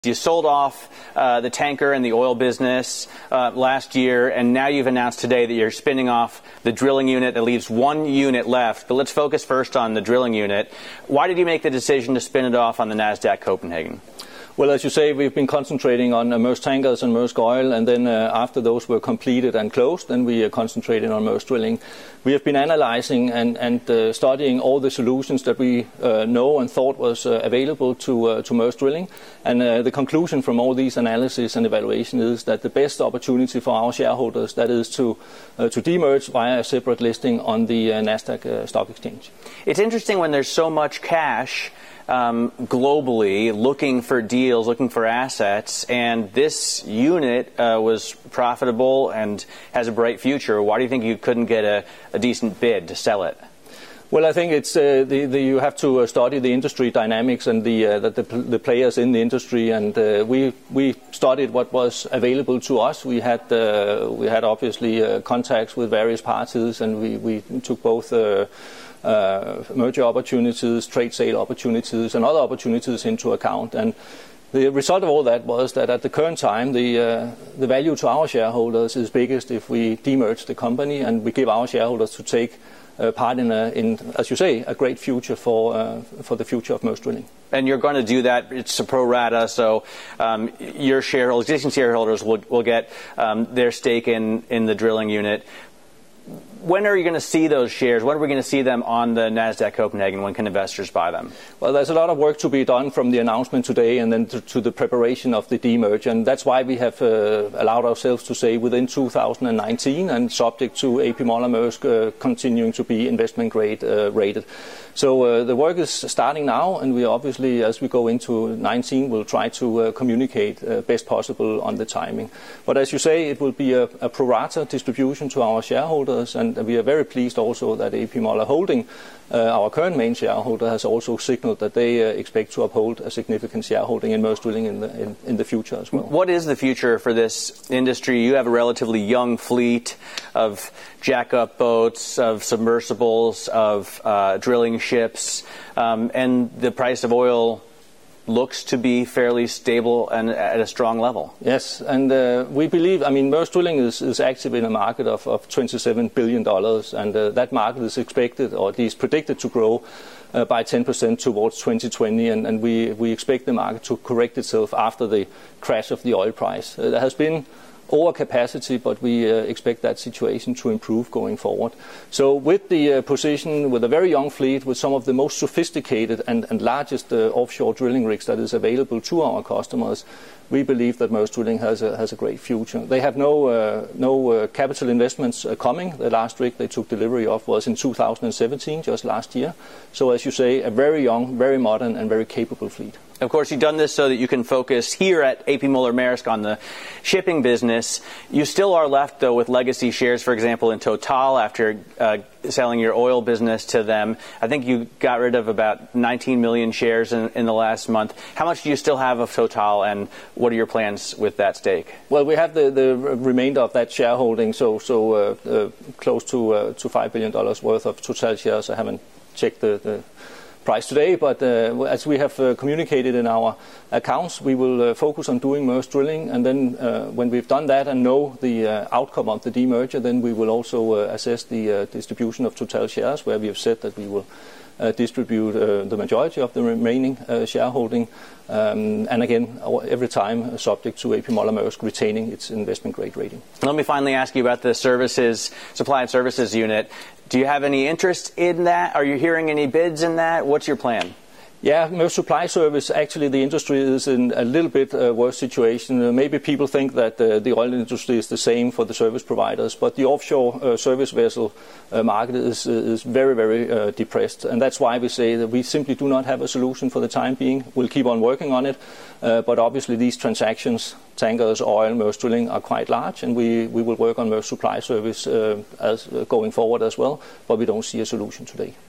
You sold off the tanker and the oil business last year, and now you've announced today that you're spinning off the drilling unit. That leaves one unit left, but let's focus first on the drilling unit. Why did you make the decision to spin it off on the NASDAQ Copenhagen? Well, as you say, we've been concentrating on Maersk Tankers and Maersk Oil, and then after those were completed and closed, then we concentrated on Maersk Drilling. We have been analyzing and studying all the solutions that we know and thought was available to Maersk Drilling, and the conclusion from all these analysis and evaluation is that the best opportunity for our shareholders, that is to demerge via a separate listing on the NASDAQ stock exchange. It's interesting when there's so much cash globally looking for deals, looking for assets, and this unit was profitable and has a bright future. Why do you think you couldn't get a decent bid to sell it? Well, I think it's you have to study the industry dynamics and the players in the industry, and we studied what was available to us. We had obviously contacts with various parties, and we took both merger opportunities, trade sale opportunities, and other opportunities into account. And the result of all that was that at the current time, the value to our shareholders is biggest if we demerge the company and we give our shareholders to take part in, as you say, a great future for the future of Maersk Drilling. And you're going to do that. It's a pro rata, so your shareholders, existing shareholders, will get their stake in the drilling unit. When are you going to see those shares? When are we going to see them on the NASDAQ Copenhagen? When can investors buy them? Well, there's a lot of work to be done from the announcement today and then to the preparation of the demerge. And that's why we have allowed ourselves to say within 2019 and subject to A.P. Møller - Mærsk continuing to be investment grade rated. So the work is starting now, and we obviously, as we go into 19, will try to communicate best possible on the timing. But as you say, it will be a pro rata distribution to our shareholders, and we are very pleased also that A.P. Møller Holding, our current main shareholder, has also signaled that they expect to uphold a significant shareholding in Maersk Drilling in the future as well. What is the future for this industry? You have a relatively young fleet of jack-up boats, of submersibles, of drilling ships, and the price of oil looks to be fairly stable and at a strong level. Yes, and we believe, Maersk Drilling is active in a market of $27 billion, and that market is expected, or at least predicted, to grow by 10% towards 2020, and we expect the market to correct itself after the crash of the oil price. There has been overcapacity, but we expect that situation to improve going forward. So with the position, with a very young fleet, with some of the most sophisticated and largest offshore drilling rigs that is available to our customers, we believe that Maersk Drilling has a great future. They have no capital investments coming. The last rig they took delivery of was in 2017, just last year. So as you say, a very young, very modern, and very capable fleet. Of course, you've done this so that you can focus here at A.P. Møller - Mærsk on the shipping business. You still are left, though, with legacy shares, for example, in Total after selling your oil business to them. I think you got rid of about 19 million shares in the last month. How much do you still have of Total, and what are your plans with that stake? Well, we have the remainder of that shareholding, so close to $5 billion worth of Total shares. I haven't checked the price today, but as we have communicated in our accounts, we will focus on doing Maersk Drilling, and then when we've done that and know the outcome of the demerger, then we will also assess the distribution of Total shares, where we have said that we will distribute the majority of the remaining shareholding, and again, every time subject to A.P. Møller - Mærsk retaining its investment grade rating. Let me finally ask you about the supply and services unit. Do you have any interest in that? Are you hearing any bids in that? What's your plan? Yeah, Maersk Supply Service, actually the industry is in a little bit worse situation. Maybe people think that the oil industry is the same for the service providers, but the offshore service vessel market is very, very depressed. And that's why we say that we simply do not have a solution for the time being. We'll keep on working on it. But obviously these transactions, tankers, oil, Maersk Drilling, are quite large, and we will work on Maersk Supply Service as going forward as well, but we don't see a solution today.